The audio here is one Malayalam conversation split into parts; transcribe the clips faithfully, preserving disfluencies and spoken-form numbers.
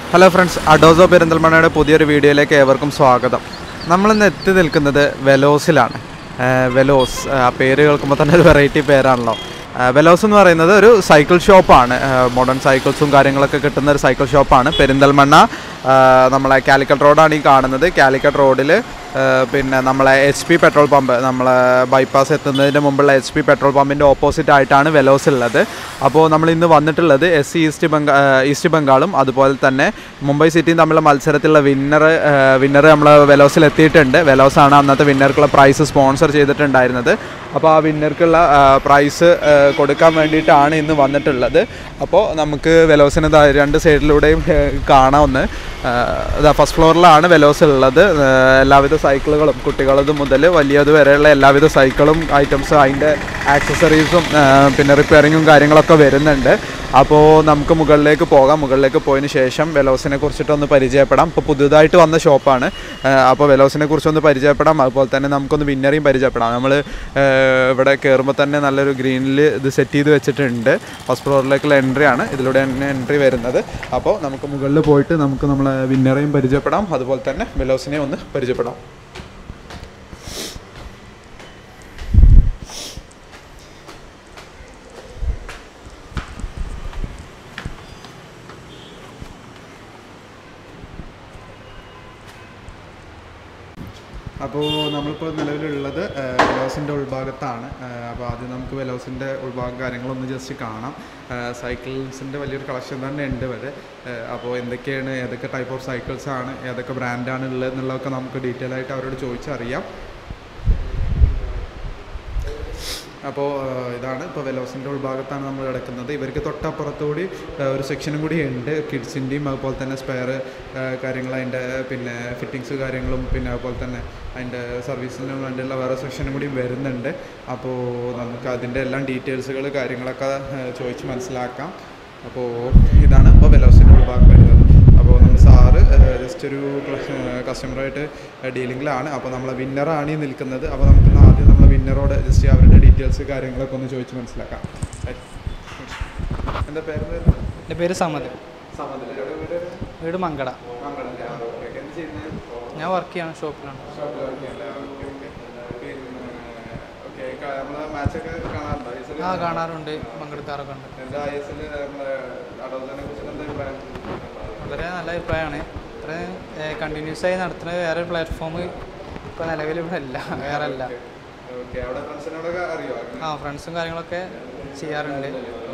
ഹലോ ഫ്രണ്ട്സ്, അഡോസോ പെരിന്തൽമണ്ണയുടെ പുതിയൊരു വീഡിയോയിലേക്ക് ഏവർക്കും സ്വാഗതം. നമ്മളിന്ന് എത്തി നിൽക്കുന്നത് വെലോസിലാണ്. വെലോസ് ആ പേര് കേൾക്കുമ്പോൾ തന്നെ ഒരു വെറൈറ്റി പേരാണല്ലോ. വെലോസ് എന്ന് പറയുന്നത് ഒരു സൈക്കിൾ ഷോപ്പാണ്. മോഡേൺ സൈക്കിൾസും കാര്യങ്ങളൊക്കെ കിട്ടുന്ന ഒരു സൈക്കിൾ ഷോപ്പാണ്. പെരിന്തൽമണ്ണ നമ്മളെ കാലിക്കറ്റ് റോഡാണ് ഈ കാണുന്നത്. കാലിക്കറ്റ് റോഡിൽ പിന്നെ നമ്മളെ എച്ച് പി പെട്രോൾ പമ്പ്, നമ്മളെ ബൈപ്പാസ് എത്തുന്നതിന് മുമ്പുള്ള എച്ച് പി പെട്രോൾ പമ്പിൻ്റെ ഓപ്പോസിറ്റ് ആയിട്ടാണ് വെലോസ് ഉള്ളത്. അപ്പോൾ നമ്മൾ ഇന്ന് വന്നിട്ടുള്ളത് എസ് സി ഈസ്റ്റ് ബംഗാ ഈസ്റ്റ് ബംഗാളും അതുപോലെ തന്നെ മുംബൈ സിറ്റിയും തമ്മിലുള്ള മത്സരത്തിലുള്ള വിന്നർ വിന്നർ നമ്മൾ വെലോസിൽ എത്തിയിട്ടുണ്ട്. വെലോസാണ് അന്നത്തെ വിന്നർക്കുള്ള പ്രൈസ് സ്പോൺസർ ചെയ്തിട്ടുണ്ടായിരുന്നത്. അപ്പോൾ ആ വിന്നർക്കുള്ള പ്രൈസ് കൊടുക്കാൻ വേണ്ടിയിട്ടാണ് ഇന്ന് വന്നിട്ടുള്ളത്. അപ്പോൾ നമുക്ക് വെലോസിന് രണ്ട് സൈഡിലൂടെയും കാണാവുന്ന ഫസ്റ്റ് ഫ്ലോറിലാണ് വെലോസ് ഉള്ളത്. എല്ലാവിധ സൈക്കിളുകളും കുട്ടികളത് മുതൽ വലിയത് വരെയുള്ള എല്ലാവിധ സൈക്കിളും ഐറ്റംസും അതിൻ്റെ ആക്സസറീസും പിന്നെ റിപ്പയറിങ്ങും കാര്യങ്ങളൊക്കെ വരുന്നുണ്ട്. അപ്പോൾ നമുക്ക് മുകളിലേക്ക് പോകാം. മുകളിലേക്ക് പോയതിന് ശേഷം വെലോസിനെ കുറിച്ചിട്ടൊന്ന് പരിചയപ്പെടാം. ഇപ്പോൾ പുതുതായിട്ട് വന്ന ഷോപ്പാണ്. അപ്പോൾ വെലോസിനെ കുറിച്ചൊന്ന് പരിചയപ്പെടാം. അതുപോലെ തന്നെ നമുക്കൊന്ന് വിന്നറേയും പരിചയപ്പെടാം. നമ്മൾ ഇവിടെ കയറുമ്പോൾ തന്നെ നല്ലൊരു ഗ്രീനിൽ ഇത് സെറ്റ് ചെയ്ത് വെച്ചിട്ടുണ്ട്. ഫസ്റ്റ് ഫ്ലോറിലേക്കുള്ള എൻട്രി ആണ്, ഇതിലൂടെ തന്നെ എൻട്രി വരുന്നത്. അപ്പോൾ നമുക്ക് മുകളിൽ പോയിട്ട് നമുക്ക് നമ്മളെ വിന്നറേയും പരിചയപ്പെടാം, അതുപോലെ തന്നെ വെലോസിനെ ഒന്ന് പരിചയപ്പെടാം. അപ്പോൾ നമ്മളിപ്പോൾ നിലവിലുള്ളത് വെലോസിൻ്റെ ഉൾഭാഗത്താണ്. അപ്പോൾ ആദ്യം നമുക്ക് വെലോസിൻ്റെ ഉൾഭാഗം കാര്യങ്ങളൊന്ന് ജസ്റ്റ് കാണാം. സൈക്കിൾസിൻ്റെ വലിയൊരു കളക്ഷൻ തന്നെ ഉണ്ട് ഇവിടെ. അപ്പോൾ എന്തൊക്കെയാണ്, ഏതൊക്കെ ടൈപ്പ് ഓഫ് സൈക്കിൾസാണ്, ഏതൊക്കെ ബ്രാൻഡാണ് ഉള്ളത് എന്നുള്ളതൊക്കെ നമുക്ക് ഡീറ്റെയിൽ ആയിട്ട് അവരോട് ചോദിച്ചറിയാം. അപ്പോൾ ഇതാണ് ഇപ്പോൾ വെലോസിൻ്റെ ഉൾഭാഗത്താണ് നമ്മൾ കിടക്കുന്നത്. ഇവർക്ക് തൊട്ടപ്പുറത്തുകൂടി ഒരു സെക്ഷനും കൂടി ഉണ്ട്, കിഡ്സിൻ്റെയും അതുപോലെ തന്നെ സ്പെയർ കാര്യങ്ങൾ, അതിൻ്റെ പിന്നെ ഫിറ്റിങ്സ് കാര്യങ്ങളും പിന്നെ അതുപോലെ തന്നെ അതിൻ്റെ സർവീസിന് വേണ്ടിയുള്ള വേറെ സെക്ഷനും കൂടി വരുന്നുണ്ട്. അപ്പോൾ നമുക്ക് അതിൻ്റെ എല്ലാം ഡീറ്റെയിൽസുകൾ കാര്യങ്ങളൊക്കെ ചോദിച്ച് മനസ്സിലാക്കാം. അപ്പോൾ ഇതാണ് ഇപ്പോൾ വെലോസിൻ്റെ ഉൾഭാഗം വരുന്നത്. അപ്പോൾ നമ്മൾ സാറ് ജസ്റ്റ് ഒരു കസ്റ്റമറായിട്ട് ഡീലിങ്ങിലാണ്. അപ്പോൾ നമ്മളെ വിന്നറാണ് ഈ നിൽക്കുന്നത്. അപ്പോൾ നമുക്ക് ആദ്യം നമ്മളെ വിന്നറോട് ജസ്റ്റ് അവരുടെ ഡീറ്റെയിൽസ് കാര്യങ്ങളൊക്കെ ഒന്ന് ചോദിച്ച് മനസ്സിലാക്കാം. എൻ്റെ പേര് എൻ്റെ പേര് സമദ്. വീട് മങ്കട. ഞാൻ വർക്ക് ചെയ്യാണ്, ഷോപ്പിലാണ്. ആ കാണാറുണ്ട്, പങ്കെടുക്കാറൊക്കെ ഉണ്ട്. വളരെ നല്ല അഭിപ്രായമാണ്. ഇത്രയും കണ്ടിന്യൂസ് ആയി നടത്തുന്ന വേറെ പ്ലാറ്റ്ഫോം ഇപ്പോൾ നിലവിൽ ഇവിടെ അല്ല, വേറെ അല്ല. ആ ഫ്രണ്ട്സും കാര്യങ്ങളൊക്കെ ചെയ്യാറുണ്ട്.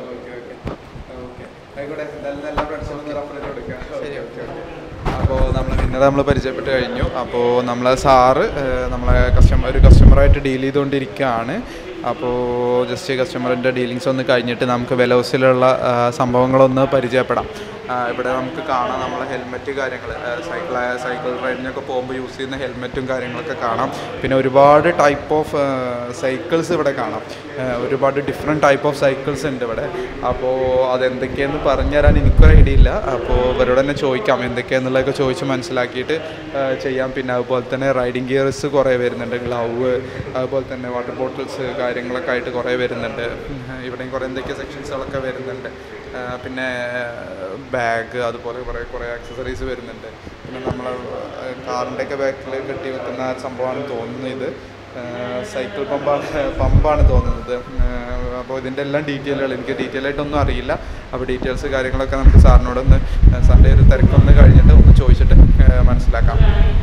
ശരി, ഓക്കെ. അപ്പോൾ നമ്മൾ വിന്നറെ നമ്മൾ പരിചയപ്പെട്ട് കഴിഞ്ഞു. അപ്പോൾ നമ്മളെ സാറ് നമ്മളെ കസ്റ്റമർ ഒരു കസ്റ്റമറായിട്ട് ഡീൽ ചെയ്തുകൊണ്ടിരിക്കുകയാണ്. അപ്പോൾ ജസ്റ്റ് കസ്റ്റമറിൻ്റെ ഡീലിങ്സ് ഒന്ന് കഴിഞ്ഞിട്ട് നമുക്ക് വെലോസിലുള്ള സംഭവങ്ങളൊന്ന് പരിചയപ്പെടാം. ഇവിടെ നമുക്ക് കാണാം നമ്മളെ ഹെൽമെറ്റ് കാര്യങ്ങൾ, സൈക്കിൾ സൈക്കിൾ റൈഡിനൊക്കെ പോകുമ്പോൾ യൂസ് ചെയ്യുന്ന ഹെൽമെറ്റും കാര്യങ്ങളൊക്കെ കാണാം. പിന്നെ ഒരുപാട് ടൈപ്പ് ഓഫ് സൈക്കിൾസ് ഇവിടെ കാണാം. ഒരുപാട് ഡിഫറെൻറ്റ് ടൈപ്പ് ഓഫ് സൈക്കിൾസ് ഉണ്ട് ഇവിടെ. അപ്പോൾ അതെന്തൊക്കെയെന്ന് പറഞ്ഞു തരാൻ എനിക്കൊരു ഐഡിയ ഇല്ല. അപ്പോൾ ഇവരോട് തന്നെ ചോദിക്കാം എന്തൊക്കെയാണെന്നുള്ളതൊക്കെ ചോദിച്ച് മനസ്സിലാക്കിയിട്ട് ചെയ്യാം. പിന്നെ അതുപോലെ തന്നെ റൈഡിങ് ഗിയർസ് കുറേ വരുന്നുണ്ട്, ഗ്ലൗവ്, അതുപോലെ തന്നെ വാട്ടർ ബോട്ടിൽസ് കാര്യങ്ങളൊക്കെ ആയിട്ട് കുറേ വരുന്നുണ്ട്. ഇവിടെയും കുറേ എന്തൊക്കെ സെക്ഷൻസുകളൊക്കെ വരുന്നുണ്ട്. പിന്നെ ബാഗ്, അതുപോലെ കുറേ കുറേ ആക്സസറീസ് വരുന്നുണ്ട്. പിന്നെ നമ്മളെ കാറിൻ്റെയൊക്കെ ബാക്കിൽ കെട്ടി വെക്കുന്ന സംഭവമാണെന്ന് തോന്നുന്നത്. ഇത് സൈക്കിൾ പമ്പാണ് പമ്പാണ് തോന്നുന്നത്. അപ്പോൾ ഇതിൻ്റെ എല്ലാം ഡീറ്റെയിലുകൾ എനിക്ക് ഡീറ്റെയിൽ ആയിട്ടൊന്നും അറിയില്ല. അപ്പോൾ ഡീറ്റെയിൽസ് കാര്യങ്ങളൊക്കെ നമുക്ക് സാറിനോടൊന്ന് സാറിൻ്റെ ഒരു തിരക്കൊന്ന് കഴിഞ്ഞിട്ട് ഒന്ന് ചോദിച്ചിട്ട് മനസ്സിലാക്കാം.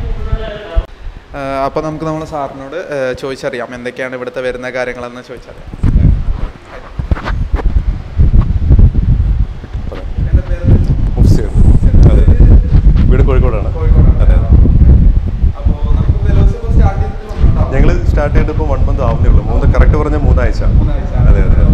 അപ്പോൾ നമുക്ക് നമ്മൾ സാറിനോട് ചോദിച്ചറിയാം എന്തൊക്കെയാണ് ഇവിടുത്തെ വരുന്ന കാര്യങ്ങളെന്ന് ചോദിച്ചറിയാം. വീട് കോഴിക്കോടാണ്. അതെ. ഞങ്ങൾ സ്റ്റാർട്ട് ചെയ്തിട്ട് ഇപ്പോൾ വൺ മന്ത് ആവുന്നേ ഉള്ളൂ. മൂന്ന് കറക്റ്റ് പറഞ്ഞ മൂന്നാഴ്ച. അതെ അതെ.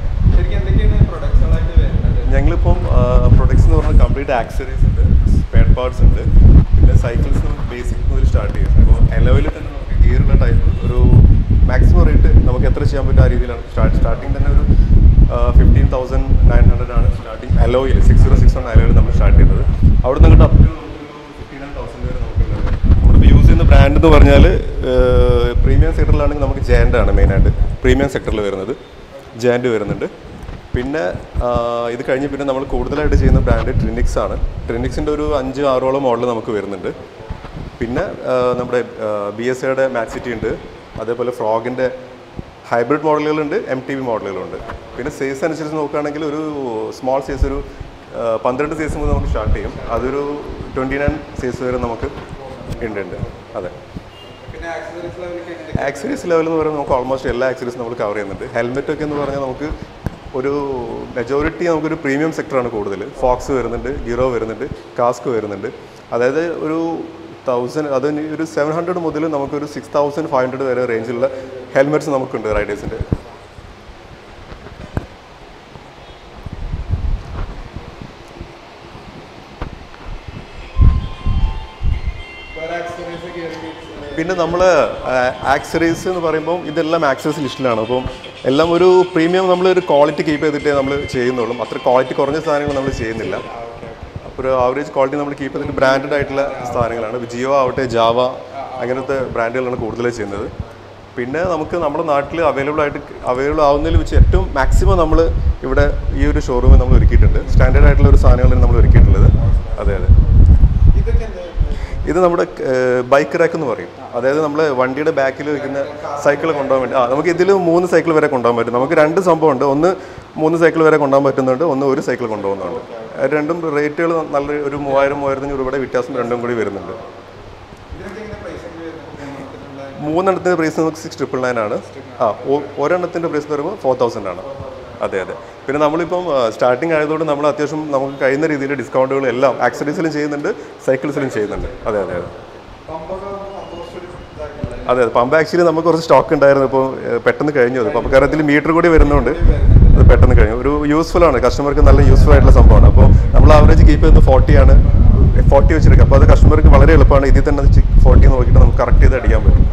ഞങ്ങളിപ്പം പ്രൊഡക്ട്സ് എന്ന് പറഞ്ഞാൽ കംപ്ലീറ്റ് ആക്സസറീസ് ഉണ്ട്, സ്പെയർ പാർട്സ് ഉണ്ട്, പിന്നെ സൈക്കിൾസ് ബേസിക് മുതൽ സ്റ്റാർട്ട് ചെയ്യും. അപ്പോൾ എലോയിൽ തന്നെ നമുക്ക് ഗിയറുള്ള ടൈപ്പ് ഒരു മാക്സിമം റേറ്റ് നമുക്ക് എത്ര ചെയ്യാൻ പറ്റും ആ രീതിയിലാണ് സ്റ്റാർട്ട് സ്റ്റാർട്ടിങ് തന്നെ ഒരു ഫിഫ്റ്റീൻ തൗസൻഡ് നയൻ ഹൺഡ്രഡ് ആണ് സ്റ്റാർട്ടിങ് അലോയിൽ സിക്സ് സീറോ സിക്സ് വൺ അലോയിൽ നമ്മൾ സ്റ്റാർട്ട് ചെയ്യുന്നത്. അവിടെ നിന്ന് അങ്ങോട്ട് up to fifty nine thousand വരെ നമുക്കുള്ളത്. നമ്മളിപ്പോൾ യൂസ് ചെയ്യുന്ന ബ്രാൻഡ് എന്ന് പറഞ്ഞാൽ പ്രീമിയം സെക്ടറിലാണെങ്കിൽ നമുക്ക് ജാൻഡ് ആണ് മെയിനായിട്ട് പ്രീമിയം സെക്ടറിൽ വരുന്നത്. ജാൻഡ് വരുന്നുണ്ട്, പിന്നെ ഇത് കഴിഞ്ഞ് പിന്നെ നമ്മൾ കൂടുതലായിട്ട് ചെയ്യുന്ന ബ്രാൻഡ് ട്രിനിക്സ് ആണ്. ട്രിനിക്സിൻ്റെ ഒരു അഞ്ച് ആറോളം മോഡൽ നമുക്ക് വരുന്നുണ്ട്. പിന്നെ നമ്മുടെ ബി എസ് എയുടെ മാറ്റ് സിറ്റി ഉണ്ട്, അതേപോലെ ഫ്രോഗിൻ്റെ ഹൈബ്രിഡ് മോഡലുകളുണ്ട്, എം ടി വി മോഡലുകളുണ്ട്. പിന്നെ സൈസ് അനുസരിച്ച് നോക്കുകയാണെങ്കിൽ ഒരു സ്മോൾ സൈസ് ഒരു പന്ത്രണ്ട് സൈസ് മുതൽ നമുക്ക് സ്റ്റാർട്ട് ചെയ്യും. അതൊരു ട്വൻറ്റി നയൻ സൈസ് വരെ നമുക്ക് ഉണ്ട് ഉണ്ട് അതെ. ആക്സറീസ് ലെവൽ എന്ന് പറയുമ്പോൾ നമുക്ക് ഓൾമോസ്റ്റ് എല്ലാ ആക്സറീസും നമ്മൾ കവർ ചെയ്യുന്നുണ്ട്. ഹെൽമെറ്റ് ഒക്കെ എന്ന് പറഞ്ഞാൽ നമുക്ക് ഒരു മെജോറിറ്റി നമുക്കൊരു പ്രീമിയം സെക്ടറാണ് കൂടുതൽ. ഫോക്സ് വരുന്നുണ്ട്, ഗിറോ വരുന്നുണ്ട്, കാസ്ക് വരുന്നുണ്ട്. അതായത് ഒരു തൗസൻഡ് അത് ഒരു സെവൻ ഹൺഡ്രഡ് മുതൽ നമുക്കൊരു സിക്സ് തൗസൻഡ് ഫൈവ് ഹൺഡ്രഡ് വരെ റേഞ്ചിലുള്ള ഹെൽമെറ്റ്സ് നമുക്കുണ്ട് റൈഡേഴ്സിൻ്റെ. പിന്നെ നമ്മൾ ആക്സറീസ് എന്ന് പറയുമ്പോൾ ഇതെല്ലാം ആക്സറീസ് ലിസ്റ്റിലാണ്. അപ്പം എല്ലാം ഒരു പ്രീമിയം നമ്മളൊരു ക്വാളിറ്റി കീപ്പ് ചെയ്തിട്ടേ നമ്മൾ ചെയ്യുന്നുള്ളൂ. അത്ര ക്വാളിറ്റി കുറഞ്ഞ സാധനങ്ങൾ നമ്മൾ ചെയ്യുന്നില്ല. അപ്പോൾ ഒരു ആവറേജ് ക്വാളിറ്റി നമ്മൾ കീപ്പ് ചെയ്തിട്ട് ബ്രാൻഡഡ് ആയിട്ടുള്ള സാധനങ്ങളാണ്. ജിയോ ആവട്ടെ, ജാവ അങ്ങനത്തെ ബ്രാൻഡുകളാണ് കൂടുതൽ ചെയ്യുന്നത്. പിന്നെ നമുക്ക് നമ്മുടെ നാട്ടിൽ അവൈലബിൾ ആയിട്ട് അവൈലബിൾ ആവുന്നതിൽ വെച്ച് ഏറ്റവും മാക്സിമം നമ്മൾ ഇവിടെ ഈ ഒരു ഷോറൂമിൽ നമ്മൾ ഒരുക്കിയിട്ടുണ്ട്. സ്റ്റാൻഡേർഡ് ആയിട്ടുള്ള ഒരു സാധനങ്ങളാണ് നമ്മൾ ഒരുക്കിയിട്ടുള്ളത്. അതെ അതെ. ഇത് നമ്മുടെ ബൈക്ക് റാക്ക് എന്ന് പറയും. അതായത് നമ്മൾ വണ്ടിയുടെ ബാക്കിൽ വയ്ക്കുന്ന സൈക്കിൾ കൊണ്ടുപോകാൻ വേണ്ടി ആ നമുക്ക് ഇതിൽ മൂന്ന് സൈക്കിൾ വരെ കൊണ്ടുപോകാൻ പറ്റും. നമുക്ക് രണ്ട് സംഭവമുണ്ട്. ഒന്ന് മൂന്ന് സൈക്കിൾ വരെ കൊണ്ടുപോകാൻ പറ്റുന്നുണ്ട്, ഒന്ന് ഒരു സൈക്കിൾ കൊണ്ടുപോകുന്നുണ്ട്. രണ്ടും റേറ്റുകൾ നല്ല ഒരു മൂവായിരം മൂവായിരത്തഞ്ഞൂറ് രൂപയുടെ വ്യത്യാസം രണ്ടും കൂടി വരുന്നുണ്ട്. മൂന്നെണ്ണത്തിൻ്റെ പ്രൈസ് നമുക്ക് സിക്സ് ട്രിപ്പിൾ നയൻ ആണ്. ആ ഒരെണ്ണത്തിൻ്റെ പ്രൈസ് എന്ന് പറയുമ്പോൾ ഫോർ തൗസൻഡ് ആണ്. അതെ അതെ. പിന്നെ നമ്മളിപ്പം സ്റ്റാർട്ടിങ് ആയതുകൊണ്ട് നമ്മൾ അത്യാവശ്യം നമുക്ക് കഴിയുന്ന രീതിയിൽ ഡിസ്കൗണ്ടുകൾ എല്ലാം ആക്സറീസിലും ചെയ്യുന്നുണ്ട്, സൈക്കിൾസിലും ചെയ്യുന്നുണ്ട്. അതെ അതെ അതെ അതെ അതെ. പമ്പ് ആക്ച്വലി നമുക്ക് കുറച്ച് സ്റ്റോക്ക് ഉണ്ടായിരുന്നു, ഇപ്പോൾ പെട്ടെന്ന് കഴിഞ്ഞു. അത് പമ്പ് കാരണം ഇതിൽ മീറ്റർ കൂടി വരുന്നതുകൊണ്ട് അത് പെട്ടെന്ന് കഴിഞ്ഞു. ഒരു യൂസ്ഫുൾ ആണ്, കസ്റ്റമർക്ക് നല്ല യൂസ്ഫുൾ ആയിട്ടുള്ള സംഭവമാണ്. അപ്പോൾ നമ്മൾ ആവറേജ് കീപ്പ് ചെയ്യുന്നത് ഫോർട്ടി ആണ്, ഫോർട്ടി വെച്ചെടുക്കുക. അപ്പോൾ അത് കസ്റ്റമർക്ക് വളരെ എളുപ്പമാണ്. ഇതിൽ തന്നെ ഫോർട്ടി നോക്കിയിട്ട് നമുക്ക് കറക്റ്റ് ചെയ്ത് അടിക്കാൻ പറ്റും.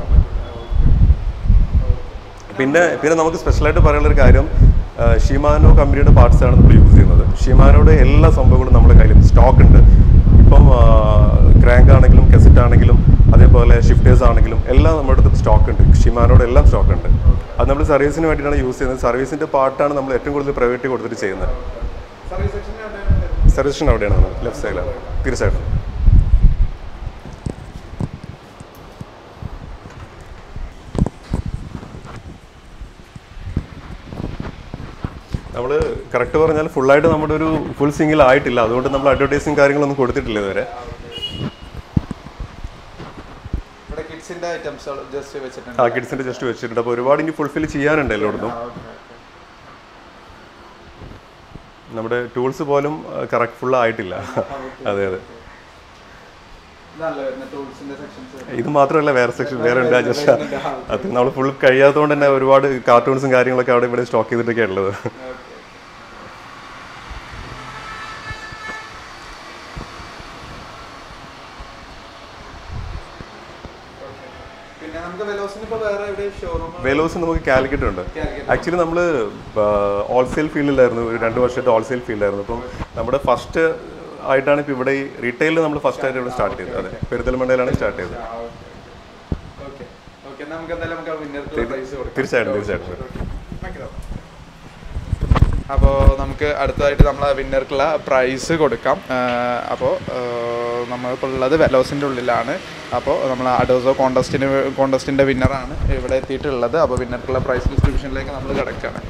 പിന്നെ പിന്നെ നമുക്ക് സ്പെഷ്യലായിട്ട് പറയാനുള്ളൊരു കാര്യം, ഷിമാനോ കമ്പനിയുടെ പാർട്സാണ് നമ്മൾ യൂസ് ചെയ്യുന്നത്. ഷിമാനോയുടെ എല്ലാ സംഭവങ്ങളും നമ്മുടെ കയ്യിൽ സ്റ്റോക്ക് ഉണ്ട്. ഇപ്പം ക്രാങ്ക് ആണെങ്കിലും കെസറ്റ് ആണെങ്കിലും അതേപോലെ ഷിഫ്റ്റേഴ്സ് ആണെങ്കിലും എല്ലാം നമ്മുടെ അടുത്ത് സ്റ്റോക്ക് ഉണ്ട്. ഷിമാനോയുടെ എല്ലാം സ്റ്റോക്ക് ഉണ്ട്. അത് നമ്മൾ സർവീസിന് വേണ്ടിയിട്ടാണ് യൂസ് ചെയ്യുന്നത്. സർവീസിൻ്റെ പാർട്ടാണ് നമ്മൾ ഏറ്റവും കൂടുതൽ പ്രൈവറ്റ് കൊടുത്തിട്ട് ചെയ്യുന്നത്. സർവീസ് സ്റ്റേഷൻ അവിടെയാണ്, ലെഫ്റ്റ് സൈഡിലാണ് തീർച്ചയായിട്ടും. നമ്മൾ കറക്റ്റ് പറഞ്ഞാൽ ഫുള്ളായിട്ട് നമ്മുടെ ഒരു ഫുൾ സിംഗിൾ ആയിട്ടില്ല. അതുകൊണ്ട് നമ്മൾ അഡ്വർടൈസിങ് കാര്യങ്ങളൊന്നും കൊടുത്തിട്ടില്ല ഇതുവരെ. ആ കിഡ്സിൻ്റെ ജസ്റ്റ് വെച്ചിട്ടുണ്ട്. അപ്പോൾ ഒരുപാട് ഇനി ഫുൾഫിൽ ചെയ്യാനുണ്ട് എല്ലായിടത്തും. നമ്മുടെ ടൂൾസ് പോലും കറക്റ്റ് ഫുൾ ആയിട്ടില്ല. അതെ അതെ. ഇത് മാത്രമല്ല, വേറെ സെക്ഷൻ വേറെ ഉണ്ട്. ജസ്റ്റ് അത് നമ്മൾ ഫുൾ കഴിയാത്തതുകൊണ്ട് തന്നെ ഒരുപാട് കാർട്ടൂൺസും കാര്യങ്ങളൊക്കെ അവിടെ ഇവിടെ സ്റ്റോക്ക് ചെയ്തിട്ടൊക്കെയാണ് ഉള്ളത്. വെലോസ് നമുക്ക് കാലിക്കറ്റ് ഉണ്ട്. ആക്ച്വലി നമ്മൾ ഹോൾസെയിൽ ഫീൽഡിലായിരുന്നു, ഒരു രണ്ട് വർഷമായിട്ട് ഹോൾസെയിൽ ഫീൽഡിലായിരുന്നു. അപ്പം നമ്മുടെ ഫസ്റ്റ് ആയിട്ടാണ് ഇപ്പോൾ ഇവിടെ ഈ റീറ്റെയിലിൽ നമ്മൾ ഫസ്റ്റ് ആയിട്ട് ഇവിടെ സ്റ്റാർട്ട് ചെയ്തത്. അതെ, പെരിന്തൽമണ്ണയിലാണ് സ്റ്റാർട്ട് ചെയ്തത്. തീർച്ചയായിട്ടും തീർച്ചയായിട്ടും. അപ്പോൾ നമുക്ക് അടുത്തതായിട്ട് നമ്മൾ വിന്നർക്കുള്ള പ്രൈസ് കൊടുക്കാം. അപ്പോൾ നമ്മളിപ്പോൾ ഉള്ളത് വെലോസിൻ്റെ ഉള്ളിലാണ്. അപ്പോൾ നമ്മൾ അഡോസോ കോണ്ടസ്റ്റിന് കോണ്ടസ്റ്റിൻ്റെ വിന്നറാണ് ഇവിടെ എത്തിയിട്ടുള്ളത്. അപ്പോൾ വിന്നർക്കുള്ള പ്രൈസ് ഡിസ്ട്രിബ്യൂഷനിലേക്ക് നമ്മൾ കിടക്കുകയാണ്.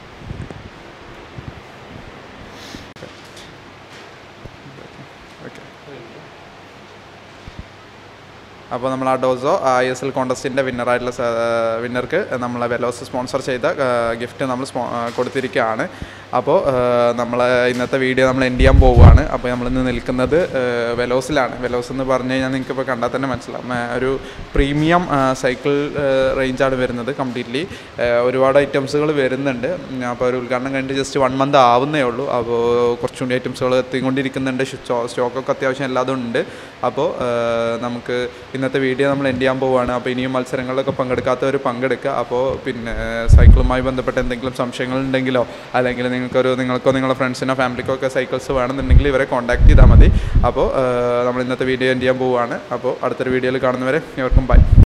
അപ്പോൾ നമ്മൾ അഡോസോ ഐ എസ് എൽ കോണ്ടസ്റ്റിൻ്റെ വിന്നറായിട്ടുള്ള വിന്നർക്ക് നമ്മൾ വെലോസ് സ്പോൺസർ ചെയ്ത ഗിഫ്റ്റ് നമ്മൾ സ്പോ കൊടുത്തിരിക്കുകയാണ്. അപ്പോൾ നമ്മൾ ഇന്നത്തെ വീഡിയോ നമ്മൾ എൻഡ് ചെയ്യാൻ പോവുകയാണ്. അപ്പോൾ നമ്മളിന്ന് നിൽക്കുന്നത് വെലോസിലാണ്. വെലോസ് എന്ന് പറഞ്ഞു കഴിഞ്ഞാൽ നിങ്ങൾക്കിപ്പോൾ കണ്ടാൽ തന്നെ മനസ്സിലാവും, ഒരു പ്രീമിയം സൈക്കിൾ റേഞ്ചാണ് വരുന്നത് കംപ്ലീറ്റ്ലി. ഒരുപാട് ഐറ്റംസുകൾ വരുന്നുണ്ട്. അപ്പോൾ ഒരു ഉദ്ഘാടനം കഴിഞ്ഞിട്ട് ജസ്റ്റ് വൺ മന്ത് ആവുന്നേ ഉള്ളൂ. അപ്പോൾ കുറച്ചുകൂടി ഐറ്റംസുകൾ എത്തിക്കൊണ്ടിരിക്കുന്നുണ്ട്. സ്റ്റോക്കൊക്കെ അത്യാവശ്യം എല്ലാതും ഉണ്ട്. അപ്പോൾ നമുക്ക് ഇന്നത്തെ വീഡിയോ നമ്മൾ എൻഡ് ചെയ്യാൻ പോവുകയാണ്. അപ്പോൾ ഇനിയും മത്സരങ്ങളിലൊക്കെ പങ്കെടുക്കാത്തവർ പങ്കെടുക്കുക. അപ്പോൾ പിന്നെ സൈക്കിളുമായി ബന്ധപ്പെട്ട എന്തെങ്കിലും സംശയങ്ങളുണ്ടെങ്കിലോ അല്ലെങ്കിൽ നിങ്ങൾക്കൊരു നിങ്ങൾക്കോ നിങ്ങളുടെ ഫ്രണ്ട്സിനോ ഫാമിലിക്കോ ഒക്കെ സൈക്കിൾസ് വേണമെന്നുണ്ടെങ്കിൽ ഇവരെ കോൺടാക്ട് ചെയ്താൽ മതി. അപ്പോൾ നമ്മൾ ഇന്നത്തെ വീഡിയോ എൻഡ് ചെയ്യാൻ പോവുകയാണ്. അപ്പോൾ അടുത്തൊരു വീഡിയോയിൽ കാണുന്നവരെ ഇവർക്കും ബൈ.